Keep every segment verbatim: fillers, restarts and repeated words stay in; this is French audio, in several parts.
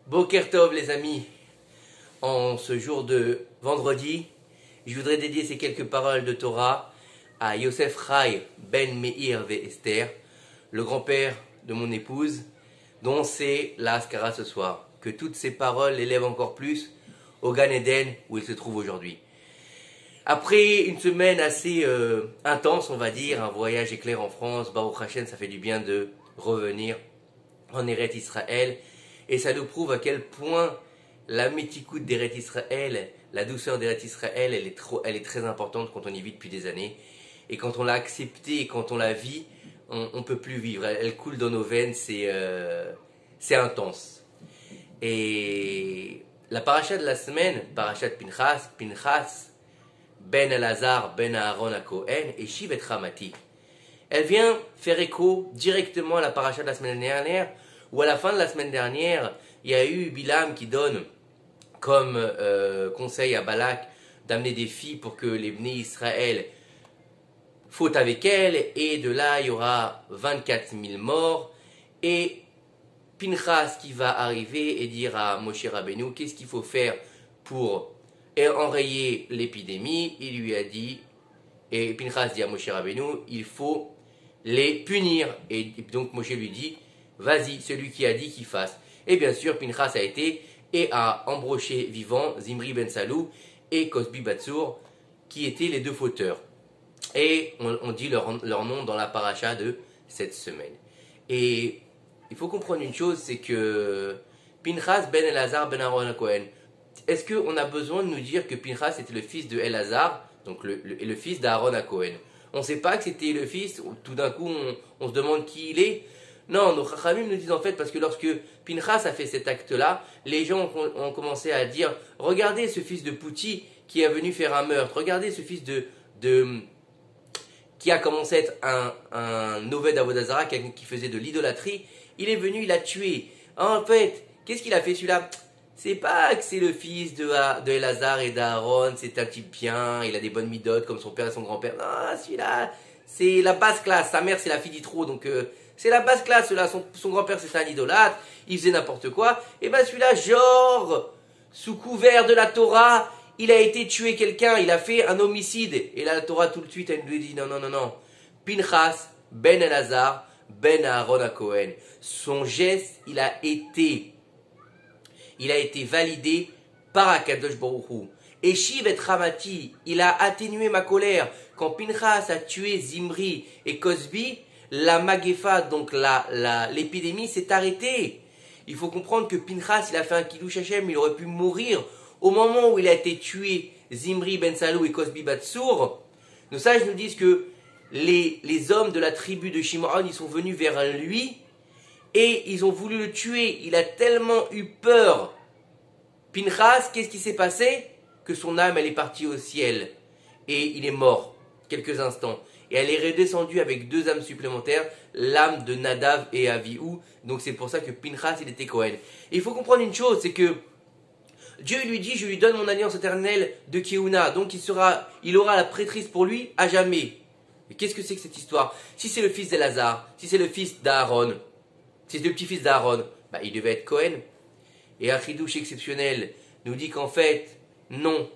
Boker Tov les amis, en ce jour de vendredi, je voudrais dédier ces quelques paroles de Torah à Yosef Rai Ben Meir ve Esther, le grand-père de mon épouse, dont c'est la Haskara ce soir. Que toutes ces paroles l'élèvent encore plus au Gan Eden où il se trouve aujourd'hui. Après une semaine assez euh, intense, on va dire, un voyage éclair en France, Baruch Hashem, ça fait du bien de revenir en Eretz Israël. Et ça nous prouve à quel point la métikoute d'Eretz Israël, la douceur d'Eretz Israël, elle est, trop, elle est très importante quand on y vit depuis des années. Et quand on l'a acceptée et quand on la vit, on ne peut plus vivre. Elle, elle coule dans nos veines, c'est euh, c'est intense. Et la paracha de la semaine, paracha de Pinchas, Pinchas, Ben Elazar, Ben Aaron à Cohen, et Shiv et Ramati. Elle vient faire écho directement à la paracha de la semaine dernière, où à la fin de la semaine dernière, il y a eu Bilam qui donne comme euh, conseil à Balak d'amener des filles pour que les Bnei Israël fautent avec elles, et de là il y aura vingt-quatre mille morts, et Pinchas qui va arriver et dire à Moshe Rabbeinu qu'est-ce qu'il faut faire pour enrayer l'épidémie. Il lui a dit, et Pinchas dit à Moshe Rabbeinu, il faut les punir, et donc Moshe lui dit, vas-y, celui qui a dit qu'il fasse. Et bien sûr, Pinchas a été et a embroché vivant Zimri ben Salou et Cosbi Batsour, qui étaient les deux fauteurs. Et on, on dit leur, leur nom dans la paracha de cette semaine. Et il faut comprendre une chose, c'est que Pinchas ben Elazar ben Aaron Cohen, est-ce qu'on a besoin de nous dire que Pinchas était le fils de Elazar, donc le, le, le fils d'Aaron à Cohen? On ne sait pas que c'était le fils, tout d'un coup on, on se demande qui il est. Non, nos Chachamim nous disent en fait, parce que lorsque Pinchas a fait cet acte-là, les gens ont, ont commencé à dire, regardez ce fils de Pouti qui est venu faire un meurtre, regardez ce fils de, de qui a commencé à être un, un Oved Avodazara, qui faisait de l'idolâtrie, il est venu, il a tué. En fait, qu'est-ce qu'il a fait celui-là? C'est pas que c'est le fils de, de Elazar et d'Aaron, c'est un type bien, il a des bonnes midotes comme son père et son grand-père. Non, celui-là, c'est la basse classe, sa mère c'est la fille d'Yitro, donc euh, c'est la basse classe, là, son, son grand-père c'est un idolâtre, il faisait n'importe quoi. Et ben celui-là, genre, sous couvert de la Torah, il a été tué quelqu'un, il a fait un homicide. Et là, la Torah tout de suite, elle lui dit, non, non, non, non. Pinchas, Ben Elazar, Ben Aaron à Cohen. Son geste, il a été, il a été validé par Akadosh Baruch Hu. Et Shiv et Ramati, il a atténué ma colère. Quand Pinchas a tué Zimri et Cosbi, la Magefa, donc la, la, l'épidémie s'est arrêtée. Il faut comprendre que Pinchas, il a fait un Kiddush Hashem, il aurait pu mourir. Au moment où il a été tué, Zimri ben Salou et Cosbi Batsour, nos sages nous disent que les, les hommes de la tribu de Shimon, ils sont venus vers lui et ils ont voulu le tuer. Il a tellement eu peur. Pinchas, qu'est-ce qui s'est passé? Que son âme, elle est partie au ciel et il est mort quelques instants. Et elle est redescendue avec deux âmes supplémentaires, l'âme de Nadav et Avihu. Donc c'est pour ça que Pinchas, il était Cohen. Et il faut comprendre une chose, c'est que Dieu lui dit, je lui donne mon alliance éternelle de Keuna. Donc il, sera, il aura la prêtrise pour lui à jamais. Mais qu'est-ce que c'est que cette histoire? Si c'est le fils d'Elazar, si c'est le fils d'Aaron, si c'est le petit-fils d'Aaron, bah, il devait être Cohen. Et un chidouche exceptionnel nous dit qu'en fait, non.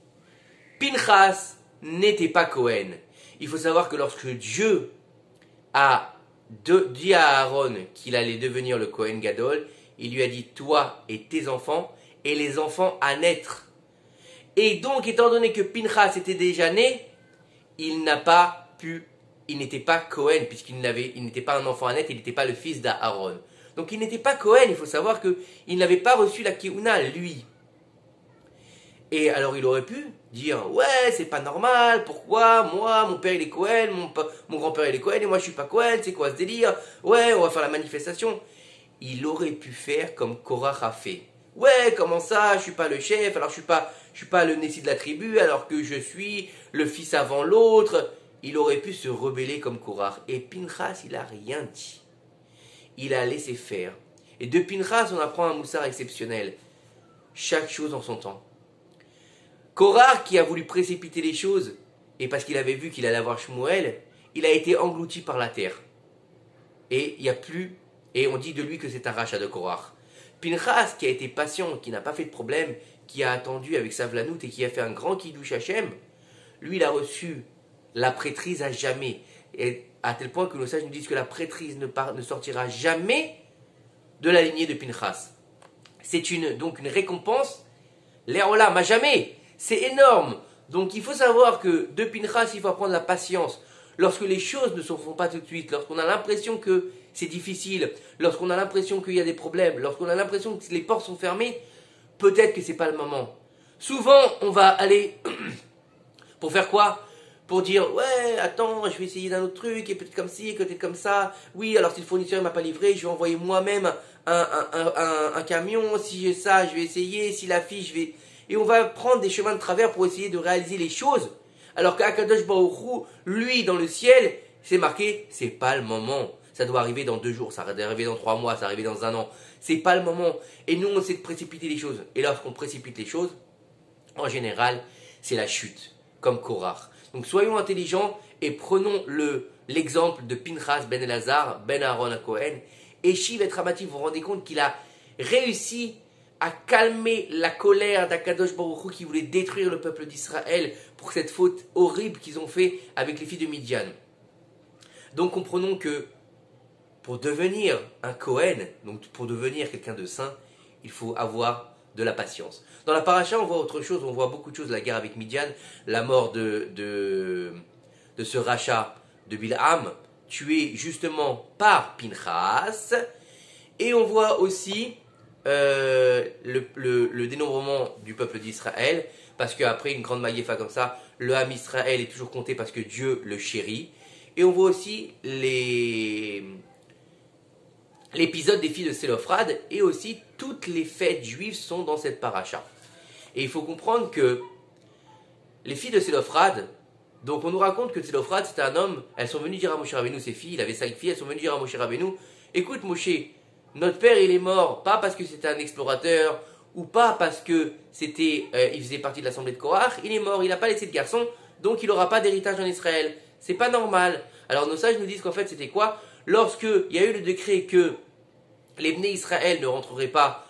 Pinchas n'était pas Cohen. Il faut savoir que lorsque Dieu a de, dit à Aaron qu'il allait devenir le Kohen Gadol, il lui a dit, toi et tes enfants, et les enfants à naître. Et donc, étant donné que Pinchas était déjà né, il n'a pas pu, il n'était pas Kohen, puisqu'il n'avait, il n'était pas un enfant à naître, il n'était pas le fils d'Aaron. Donc il n'était pas Kohen, il faut savoir qu'il n'avait pas reçu la Keuna, lui. Et alors il aurait pu dire, ouais, c'est pas normal, pourquoi, moi, mon père il est Cohen, mon, mon grand-père il est Cohen, et moi je suis pas Cohen, c'est quoi ce délire? Ouais, on va faire la manifestation. Il aurait pu faire comme Korach a fait. Ouais, comment ça, je suis pas le chef, alors je suis pas, je suis pas le Nessi de la tribu, alors que je suis le fils avant l'autre. Il aurait pu se rebeller comme Korach. Et Pinchas, il a rien dit. Il a laissé faire. Et de Pinchas, on apprend un moussard exceptionnel. Chaque chose en son temps. Korach, qui a voulu précipiter les choses, et parce qu'il avait vu qu'il allait avoir Shmuel, il a été englouti par la terre. Et il n'y a plus, et on dit de lui que c'est un rachat de Korach. Pinchas, qui a été patient, qui n'a pas fait de problème, qui a attendu avec sa vlanout et qui a fait un grand kiddush Hashem, lui, il a reçu la prêtrise à jamais. Et à tel point que nos sages nous disent que la prêtrise ne, part, ne sortira jamais de la lignée de Pinchas. C'est une, donc une récompense, l'Erolam, à jamais. C'est énorme. Donc il faut savoir que de Pinchas, il faut apprendre la patience. Lorsque les choses ne se font pas tout de suite, lorsqu'on a l'impression que c'est difficile, lorsqu'on a l'impression qu'il y a des problèmes, lorsqu'on a l'impression que les portes sont fermées, peut-être que ce n'est pas le moment. Souvent, on va aller pour faire quoi? Pour dire, ouais, attends, je vais essayer d'un autre truc, et peut-être comme ci, peut-être comme ça. Oui, alors si le fournisseur ne m'a pas livré, je vais envoyer moi-même un, un, un, un, un camion. Si j'ai ça, je vais essayer. Si la fille, je vais... Et on va prendre des chemins de travers pour essayer de réaliser les choses. Alors qu'Akadosh Baruch Hu, lui, dans le ciel, c'est marqué, c'est pas le moment. Ça doit arriver dans deux jours, ça doit arriver dans trois mois, ça doit arriver dans un an. C'est pas le moment. Et nous, on essaie de précipiter les choses. Et lorsqu'on précipite les choses, en général, c'est la chute, comme Korach. Donc soyons intelligents et prenons le, l'exemple de Pinchas ben Elazar, ben Aaron à Cohen. Et Shiv et Ramati, vous vous rendez compte qu'il a réussi à calmer la colère d'Akadosh Baruch Hu qui voulait détruire le peuple d'Israël pour cette faute horrible qu'ils ont fait avec les filles de Midian. Donc comprenons que pour devenir un Cohen, donc pour devenir quelqu'un de saint, il faut avoir de la patience. Dans la paracha, on voit autre chose, on voit beaucoup de choses, la guerre avec Midian, la mort de, de, de ce rachat de Bilham, tué justement par Pinchas, et on voit aussi euh, le, le, le dénombrement du peuple d'Israël, parce qu'après une grande maïefa comme ça, le Ham Israël est toujours compté parce que Dieu le chérit, et on voit aussi les... l'épisode des filles de Sélophrad, et aussi toutes les fêtes juives sont dans cette paracha. Et il faut comprendre que les filles de Sélophrad, donc on nous raconte que Sélophrad c'était un homme, elles sont venues dire à Moshe Rabbeinu, ses filles, il avait cinq filles, elles sont venues dire à Moshe Rabbeinu, écoute Moshe, notre père il est mort, pas parce que c'était un explorateur, ou pas parce que c'était, euh, il faisait partie de l'assemblée de Korach, il est mort, il n'a pas laissé de garçon, donc il n'aura pas d'héritage en Israël. C'est pas normal. Alors nos sages nous disent qu'en fait c'était quoi? Lorsque il y a eu le décret que les Bnei Israël ne rentreraient pas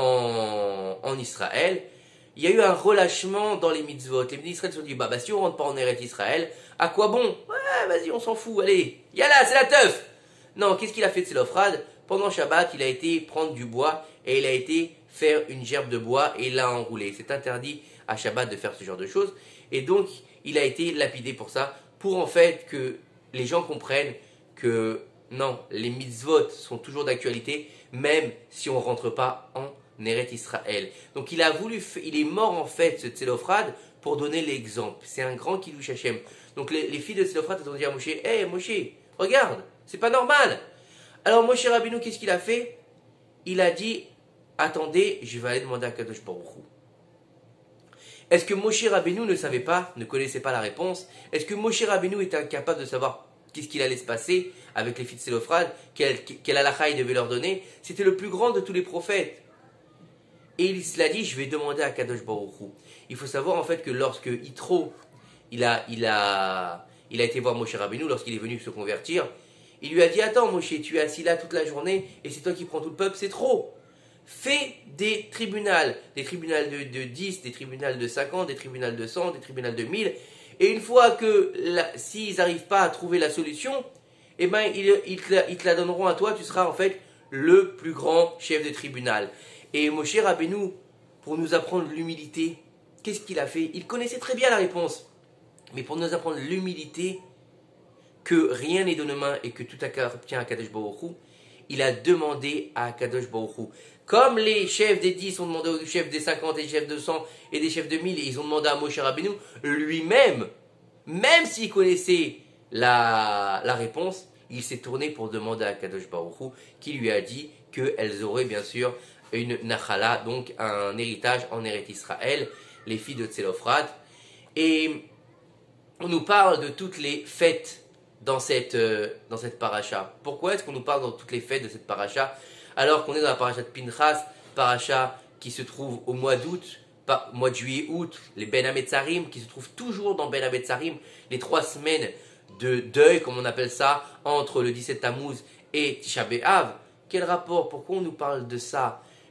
en, en Israël, il y a eu un relâchement dans les mitzvot. Les Bnei Israël se sont dit, bah, bah si on ne rentre pas en Eretz Israël, à quoi bon? Ouais, vas-y, on s'en fout, allez, yalla, c'est la teuf. Non, qu'est-ce qu'il a fait de Sélophrad? Pendant Shabbat, il a été prendre du bois et il a été faire une gerbe de bois et l'a enroulé. C'est interdit à Shabbat de faire ce genre de choses. Et donc, il a été lapidé pour ça, pour en fait que les gens comprennent que non, les mitzvot sont toujours d'actualité, même si on ne rentre pas en Eretz Israël. Donc il a voulu, il est mort en fait, ce Tselophrad, pour donner l'exemple. C'est un grand Kiddush Hashem. Donc les, les filles de Tselophrad ont dit à Moshe, hé hey, Moshe, regarde, c'est pas normal. Alors Moshe Rabbeinu, qu'est-ce qu'il a fait? Il a dit, attendez, je vais aller demander à Kadosh Baruch Hu. Est-ce que Moshe Rabbeinu ne savait pas, ne connaissait pas la réponse? Est-ce que Moshe Rabbeinu était incapable de savoir qu'est-ce qu'il allait se passer avec les filles de Sélophrad, quel, quel halakha il devait leur donner? C'était le plus grand de tous les prophètes. Et il se l'a dit, je vais demander à Kadosh Baruch Hu. Il faut savoir en fait que lorsque Yitro, il a, il a, il a été voir Moshe Rabbeinu, lorsqu'il est venu se convertir, il lui a dit, attends Moshe, tu es assis là toute la journée et c'est toi qui prends tout le peuple, c'est trop. Fais des tribunaux, des tribunaux de, de dix, des tribunaux de cinquante, des tribunaux de cent, des tribunaux de mille. Et une fois que, la, s'ils n'arrivent pas à trouver la solution, eh ben, ils, ils, te la, ils te la donneront à toi, tu seras en fait le plus grand chef de tribunal. Et Moshe Rabbeinu, pour nous apprendre l'humilité, qu'est-ce qu'il a fait? Il connaissait très bien la réponse. Mais pour nous apprendre l'humilité, que rien n'est de nos mains et que tout appartient à Kadosh Baruch Hu, il a demandé à Kadosh Baruch Hu. Comme les chefs des dix ont demandé aux chefs des cinquante et des chefs de cent et des chefs de mille, et ils ont demandé à Moshe Rabbeinu, lui-même, même s'il connaissait la, la réponse, il s'est tourné pour demander à Kadosh Baruch Hu, qui lui a dit qu'elles auraient bien sûr une nachala, donc un héritage en Eretz Israël, les filles de Tselophrad. Et on nous parle de toutes les fêtes dans cette, euh, dans cette paracha. Pourquoi est-ce qu'on nous parle dans toutes les fêtes de cette paracha, alors qu'on est dans la paracha de Pinchas, paracha qui se trouve au mois d'août, mois de juillet-août, les Ben Hametzarim, qui se trouvent toujours dans Ben Hametzarim, les trois semaines de deuil, comme on appelle ça, entre le dix-sept Tammuz et Tisha B'Av. Quel rapport? Pourquoi on nous parle de ça?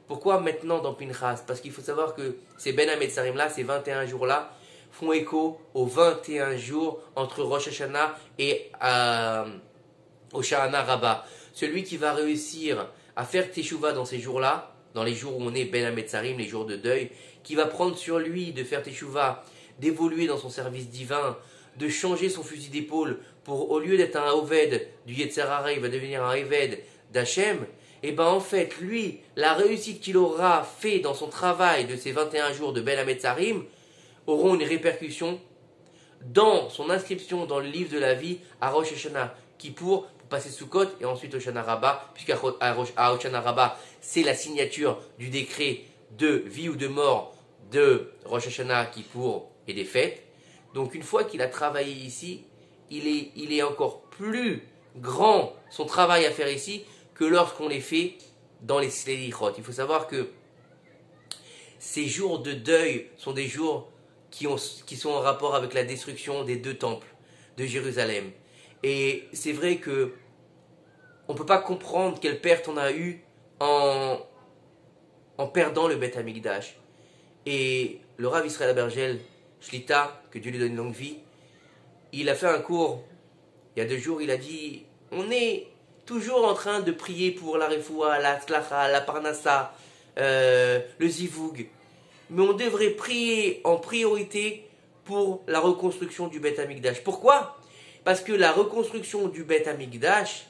Pourquoi maintenant dans Pinchas? Parce qu'il faut savoir que ces Ben HaMetzarim là, ces vingt et un jours là, font écho aux vingt et un jours entre Rosh Hashanah et euh, Hoshana Rabbah. Celui qui va réussir à faire Teshuvah dans ces jours-là, dans les jours où on est Ben HaMetzarim, les jours de deuil, qui va prendre sur lui de faire Teshuvah, d'évoluer dans son service divin, de changer son fusil d'épaule pour, au lieu d'être un Oved du Yetzer Hara, il va devenir un Oved d'Hachem, et ben en fait, lui, la réussite qu'il aura fait dans son travail de ces vingt et un jours de Ben HaMetzarim auront une répercussion dans son inscription dans le livre de la vie à Rosh Hashanah, Kippour, pour passer Sukkot, et ensuite Hoshana Rabbah, puisqu'à Hoshana Rabbah, c'est la signature du décret de vie ou de mort de Rosh Hashanah, Kippour et des fêtes. Donc une fois qu'il a travaillé ici, il est, il est encore plus grand son travail à faire ici que lorsqu'on les fait dans les Selichot. Il faut savoir que ces jours de deuil sont des jours qui, ont, qui sont en rapport avec la destruction des deux temples de Jérusalem. Et c'est vrai que on ne peut pas comprendre quelle perte on a eue en, en perdant le Beth Amikdash. Et le Rav Israël Abergel, Shlita, que Dieu lui donne une longue vie, il a fait un cours, il y a deux jours, il a dit, on est toujours en train de prier pour la Refoua, la Tzlacha, la Parnassa, euh, le Zivoug, mais on devrait prier en priorité pour la reconstruction du Beth Amikdash. Pourquoi? Parce que la reconstruction du Beth Amikdash,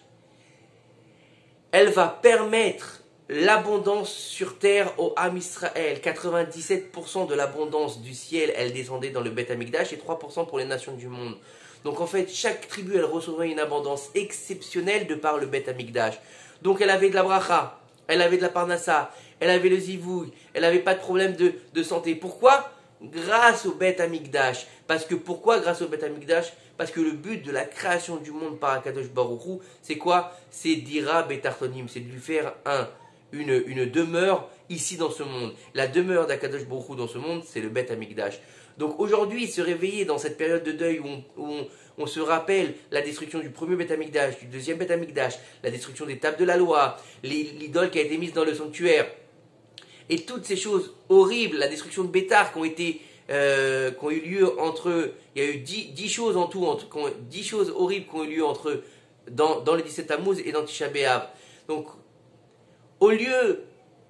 elle va permettre l'abondance sur terre au Ham Israël. quatre-vingt-dix-sept pour cent de l'abondance du ciel, elle descendait dans le Beth Amikdash et trois pour cent pour les nations du monde. Donc en fait, chaque tribu, elle recevait une abondance exceptionnelle de par le Beth Amikdash. Donc elle avait de la bracha, elle avait de la parnassa, elle avait le zivoug, elle n'avait pas de problème de, de santé. Pourquoi? Grâce au Beth Amikdash. Parce que pourquoi grâce au Beth Amikdash? Parce que le but de la création du monde par Akadosh Baruch Hu, c'est quoi? C'est d'Ira Betartonim, c'est de lui faire un, une, une demeure ici dans ce monde. La demeure d'Akadosh Baruch Hu dans ce monde, c'est le Beth Amikdash. Donc aujourd'hui, se réveiller dans cette période de deuil où on, où on, on se rappelle la destruction du premier Beth Amikdash, du deuxième Beth Amikdash, la destruction des tables de la loi, l'idole qui a été mise dans le sanctuaire, et toutes ces choses horribles, la destruction de Bétar qui ont été euh, qui ont eu lieu entre, il y a eu dix, dix choses en tout, entre, dix choses horribles qui ont eu lieu entre dans, dans le dix-sept Tammuz et dans Tisha B'Av. Donc, au lieu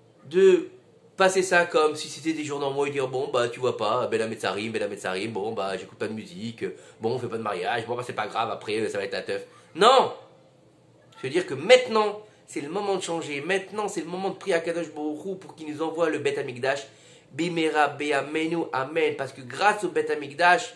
de passer ça comme si c'était des jours normaux et dire bon bah tu vois pas, Ben HaMetzarim, Ben HaMetzarim, bon bah j'écoute pas de musique, bon on fait pas de mariage, bon bah c'est pas grave, après ça va être la teuf. Non! Je veux dire que maintenant, c'est le moment de changer. Maintenant, c'est le moment de prier à Kadosh Baruch Hu pour qu'il nous envoie le Beth Amikdash. Bimera be'amenu, amen. Parce que grâce au Beth Amikdash,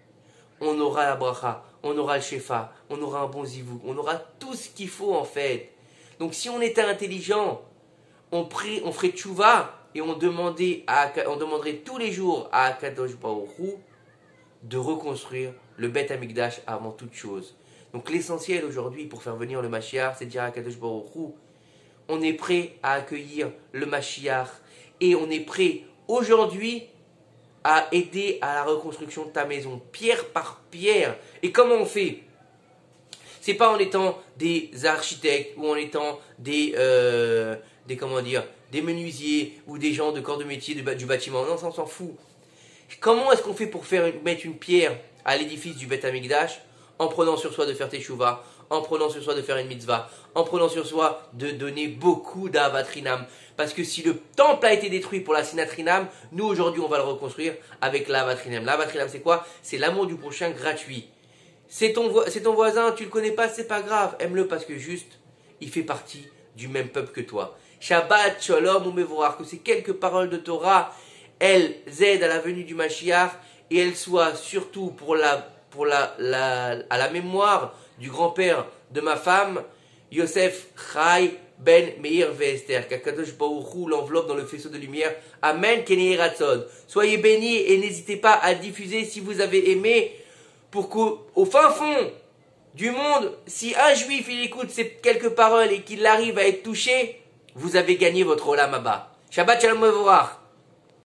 on aura la bracha, on aura le shefa, on aura un bon zivou, on aura tout ce qu'il faut en fait. Donc si on était intelligent, on, prie, on ferait tchouva et on, demandait à, on demanderait tous les jours à Kadosh Baruch Hu de reconstruire le Beth Amikdash avant toute chose. Donc l'essentiel aujourd'hui pour faire venir le Mashiach, c'est de dire à Kadosh Baruch Hu, on est prêt à accueillir le Mashiach et on est prêt aujourd'hui à aider à la reconstruction de ta maison, pierre par pierre. Et comment on fait? C'est pas en étant des architectes ou en étant des, euh, des comment dire, des menuisiers ou des gens de corps de métier de, du bâtiment. Non, ça on s'en fout. Comment est-ce qu'on fait pour faire mettre une pierre à l'édifice du Beth Amikdash? En prenant sur soi de faire teshuva, en prenant sur soi de faire une mitzvah, en prenant sur soi de donner beaucoup d'avatrinam. Parce que si le temple a été détruit pour la sinatrinam, nous aujourd'hui on va le reconstruire avec l'avatrinam. L'avatrinam c'est quoi? C'est l'amour du prochain gratuit. C'est ton, vo ton voisin, tu le connais pas, c'est pas grave. Aime-le parce que juste, il fait partie du même peuple que toi. Shabbat, Shalom ou Mevorach, que ces quelques paroles de Torah, elles aident à la venue du Mashiach et elles soient surtout pour la pour la, la, à la mémoire du grand-père de ma femme, Yosef Chai Ben Meir Esther, qu'Akadosh Baruch Hu l'enveloppe dans le faisceau de lumière. Amen, Kenei Ratzon. Soyez bénis et n'hésitez pas à diffuser si vous avez aimé, pour qu'au fin fond du monde, si un juif il écoute ces quelques paroles et qu'il arrive à être touché, vous avez gagné votre Olam Haba. Shabbat Shalom Mevorach.